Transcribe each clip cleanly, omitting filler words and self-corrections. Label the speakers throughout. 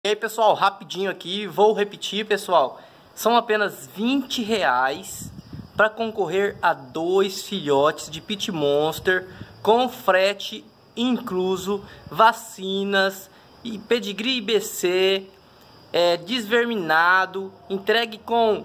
Speaker 1: E aí, pessoal, rapidinho aqui, vou repetir, pessoal. São apenas R$20 para concorrer a 2 filhotes de Pit Monster com frete incluso, vacinas, e pedigree IBC, desverminado, entregue com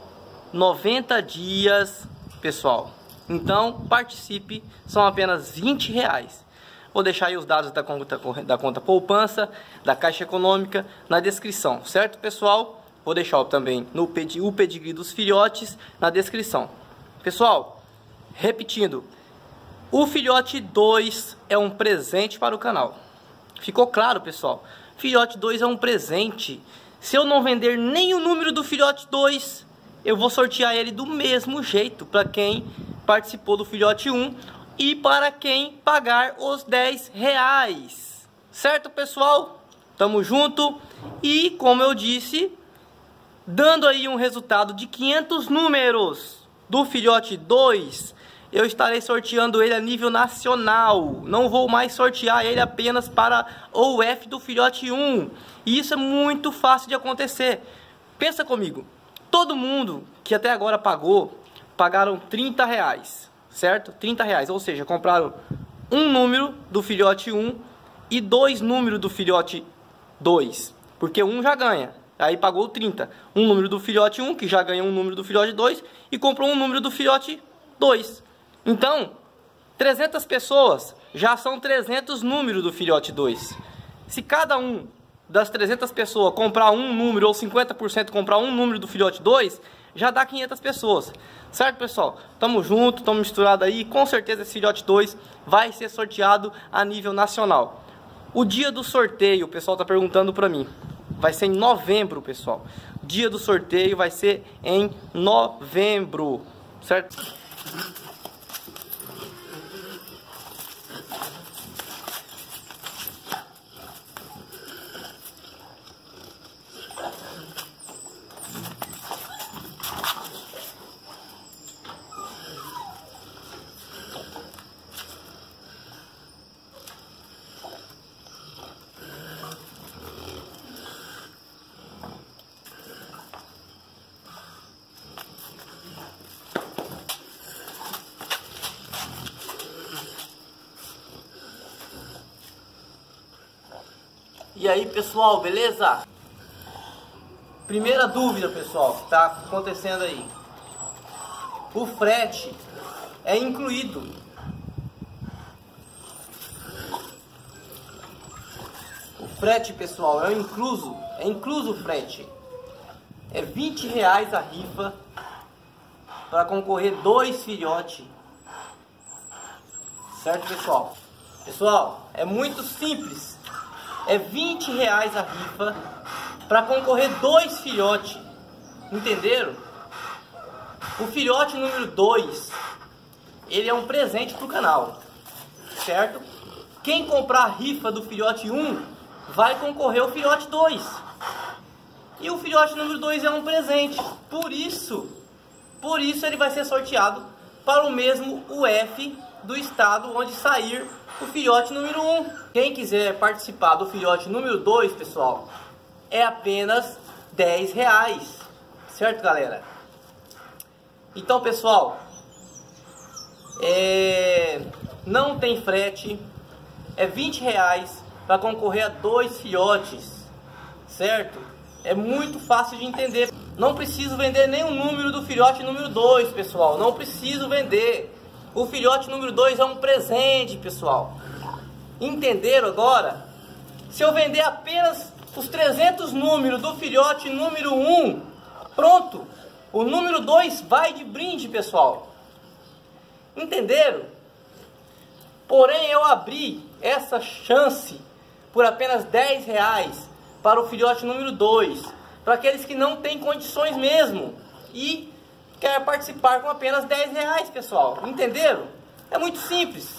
Speaker 1: 90 dias, pessoal. Então, participe, são apenas R$20. Vou deixar aí os dados da conta poupança, da Caixa Econômica na descrição, certo, pessoal? Vou deixar também o pedigree dos filhotes na descrição. Pessoal, repetindo, o filhote 2 é um presente para o canal. Ficou claro, pessoal? Filhote 2 é um presente. Se eu não vender nem o número do filhote 2, eu vou sortear ele do mesmo jeito para quem participou do filhote 1 e para quem pagar os R$10. Certo, pessoal? Tamo junto. E como eu disse, dando aí um resultado de 500 números do filhote 2, eu estarei sorteando ele a nível nacional. Não vou mais sortear ele apenas para o UF do filhote 1. E isso é muito fácil de acontecer. Pensa comigo. Todo mundo que até agora pagaram R$30. Certo? R$30, ou seja, compraram um número do filhote 1 e 2 números do filhote 2, porque um já ganha, aí pagou 30. Um número do filhote 1, que já ganha um número do filhote 2, e comprou um número do filhote 2. Então, 300 pessoas já são 300 números do filhote 2. Se cada um das 300 pessoas comprar um número, ou 50% comprar um número do filhote 2, já dá 500 pessoas. Certo, pessoal? Tamo junto, tamo misturado aí. Com certeza esse filhote 2 vai ser sorteado a nível nacional. O dia do sorteio, o pessoal tá perguntando pra mim. Vai ser em novembro, pessoal. Dia do sorteio vai ser em novembro. Certo? E aí, pessoal, beleza? Primeira dúvida, pessoal, que tá acontecendo aí. O frete é incluído. O frete, pessoal, é incluso o frete. É R$20 a rifa para concorrer 2 filhotes. Certo, pessoal? Pessoal, é muito simples. É R$20 a rifa para concorrer 2 filhotes. Entenderam? O filhote número 2, ele é um presente para o canal. Certo? Quem comprar a rifa do filhote 1 vai concorrer ao filhote 2. E o filhote número 2 é um presente. Por isso ele vai ser sorteado para o mesmo UF do estado onde sair o filhote número 1. Quem quiser participar do filhote número 2, pessoal, é apenas R$10. Certo, galera? Então, pessoal, não tem frete. É R$20 para concorrer a 2 filhotes. Certo? É muito fácil de entender. Não preciso vender nenhum número do filhote número 2, pessoal. Não preciso vender. O filhote número 2 é um presente, pessoal. Entenderam agora? Se eu vender apenas os 300 números do filhote número 1, pronto. O número 2 vai de brinde, pessoal. Entenderam? Porém, eu abri essa chance por apenas R$10 para o filhote número 2. Para aqueles que não têm condições mesmo. E quer participar com apenas R$10, pessoal. Entenderam? É muito simples.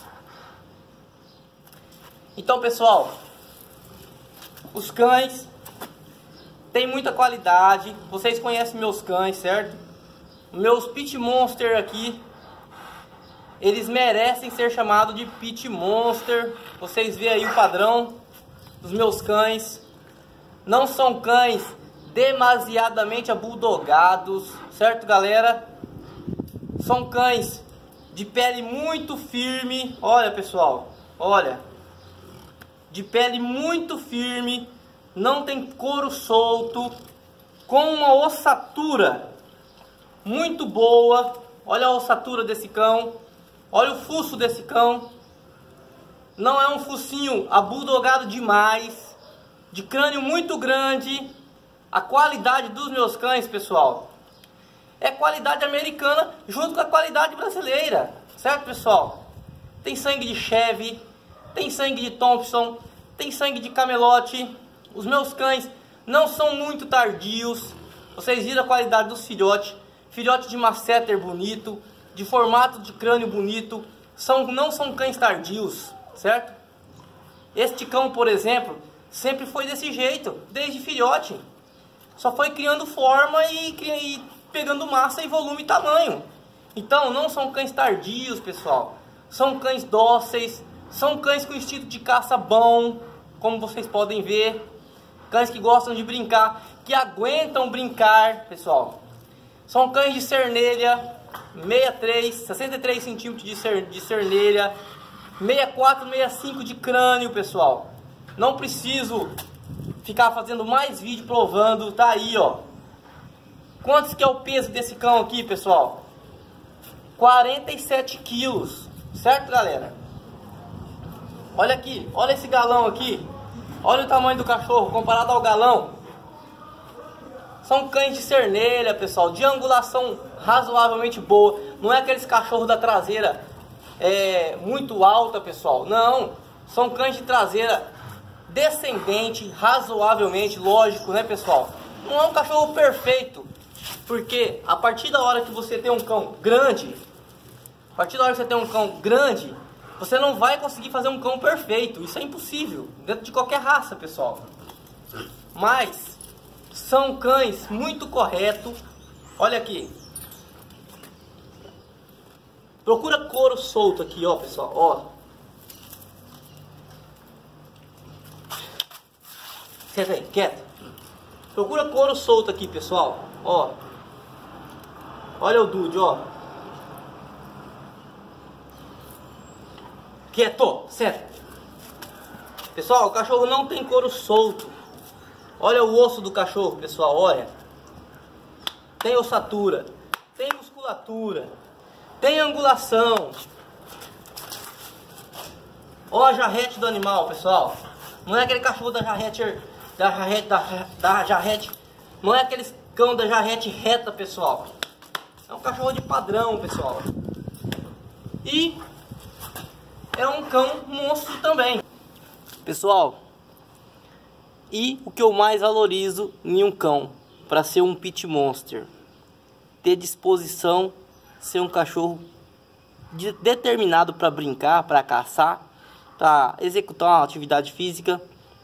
Speaker 1: Então, pessoal, os cães têm muita qualidade. Vocês conhecem meus cães, certo? Meus Pit Monster aqui, eles merecem ser chamados de Pit Monster. Vocês veem aí o padrão dos meus cães. não são cães demasiadamente abudogados, certo, galera? São cães de pele muito firme. Olha, pessoal, olha, de pele muito firme, não tem couro solto, com uma ossatura muito boa. Olha a ossatura desse cão, olha o fuço desse cão. Não é um focinho abudogado demais, de crânio muito grande. A qualidade dos meus cães, pessoal, é qualidade americana junto com a qualidade brasileira, certo, pessoal? Tem sangue de Chevy, tem sangue de Thompson, tem sangue de Camelote. Os meus cães não são muito tardios. Vocês viram a qualidade dos filhotes. Filhote de masseter bonito, de formato de crânio bonito. Não são cães tardios, certo? Este cão, por exemplo, sempre foi desse jeito, desde filhote. Só foi criando forma e pegando massa e volume e tamanho. Então não são cães tardios, pessoal. São cães dóceis, são cães com instinto de caça bom, como vocês podem ver. Cães que gostam de brincar, que aguentam brincar, pessoal. São cães de cernelha, 63 centímetros de cernelha, 64, 65 de crânio, pessoal. Não preciso ficar fazendo mais vídeo provando, tá aí, ó. Quantos que é o peso desse cão aqui, pessoal? 47 quilos, certo, galera? Olha aqui, olha esse galão aqui. Olha o tamanho do cachorro comparado ao galão. São cães de cernelha, pessoal, de angulação razoavelmente boa. Não é aqueles cachorros da traseira muito alta, pessoal. Não, são cães de traseira descendente, razoavelmente, lógico, né, pessoal? Não é um cachorro perfeito, porque a partir da hora que você tem um cão grande, você não vai conseguir fazer um cão perfeito. Isso é impossível, dentro de qualquer raça, pessoal. Mas são cães muito corretos. Olha aqui. Procura couro solto aqui, ó, pessoal, ó. Senta aí, quieto. Procura couro solto aqui, pessoal, ó. Olha o Dude, ó. Quieto, senta. Pessoal, o cachorro não tem couro solto. Olha o osso do cachorro, pessoal, olha. Tem ossatura, tem musculatura, tem angulação. Ó a jarrete do animal, pessoal. Não é aquele cachorro da jarrete, não é aquele cão da jarrete reta, pessoal. É um cachorro de padrão, pessoal. E é um cão monstro também, pessoal. E o que eu mais valorizo em um cão, para ser um pit monster, ter disposição, ser um cachorro determinado para brincar, para caçar, para executar uma atividade física.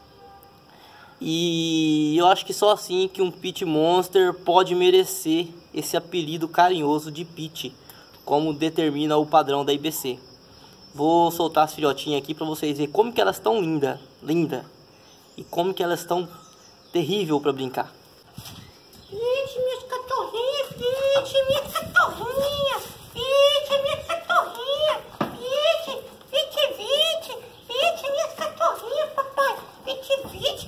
Speaker 1: E eu acho que só assim que um pit monster pode merecer esse apelido carinhoso de pit, como determina o padrão da IBC. Vou soltar as filhotinhas aqui para vocês verem como que elas estão linda. E como que elas estão terrível para brincar.
Speaker 2: Ixi, minhas cachorrinhas, ixi, minhas cachorrinhas, ixi, minhas cachorrinhas, ixi, minhas cachorrinhas, papai, vite.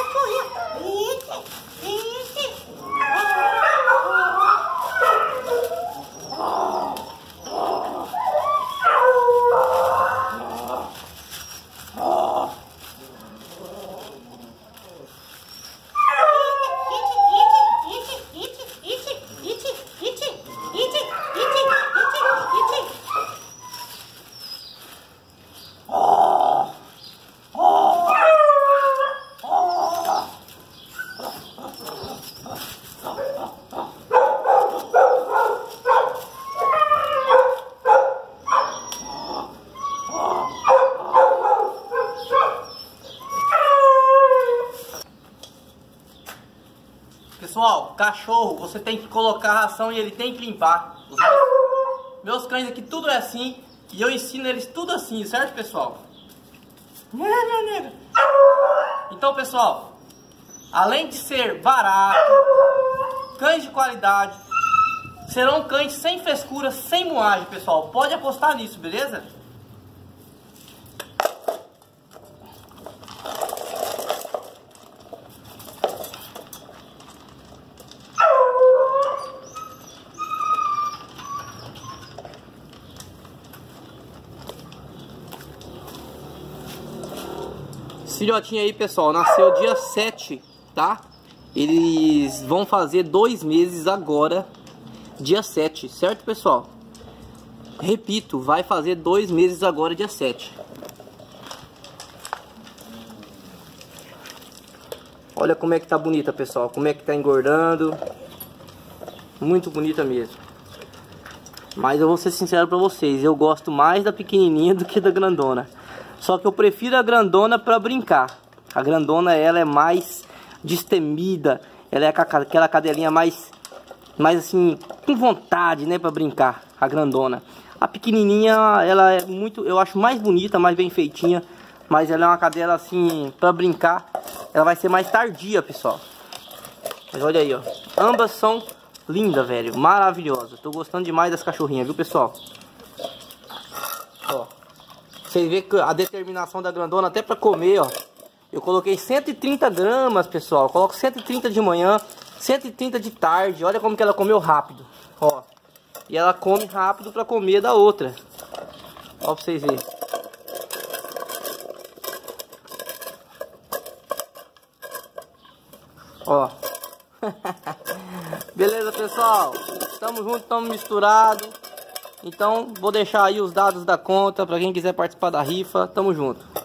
Speaker 1: Pessoal, cachorro, você tem que colocar a ração e ele tem que limpar. Meus cães aqui tudo é assim e eu ensino eles tudo assim, certo, pessoal? Então, pessoal, além de ser barato, cães de qualidade, serão cães sem frescura, sem moagem, pessoal. Pode apostar nisso, beleza? Esse filhotinho aí, pessoal, nasceu dia 7, tá? Eles vão fazer 2 meses agora, dia 7, certo, pessoal? Repito, vai fazer 2 meses agora, dia 7. Olha como é que tá bonita, pessoal. Como é que tá engordando. Muito bonita mesmo. Mas eu vou ser sincero pra vocês, eu gosto mais da pequenininha do que da grandona. Só que eu prefiro a grandona pra brincar. A grandona, ela é mais destemida. Ela é aquela cadelinha mais assim, com vontade, né, pra brincar. A grandona. A pequenininha, ela é muito, eu acho mais bonita, mais bem feitinha. Mas ela é uma cadela assim, pra brincar. Ela vai ser mais tardia, pessoal. Mas olha aí, ó. Ambas são lindas, velho. Maravilhosas. Tô gostando demais das cachorrinhas, viu, pessoal? Ó. Vocês veem que a determinação da grandona até pra comer, ó. Eu coloquei 130 gramas, pessoal. Eu coloco 130 de manhã, 130 de tarde. Olha como que ela comeu rápido, ó. E ela come rápido pra comer da outra. Ó, pra vocês verem. Ó. Beleza, pessoal? Tamo junto, tamo misturado. Então, vou deixar aí os dados da conta para quem quiser participar da rifa. Tamo junto.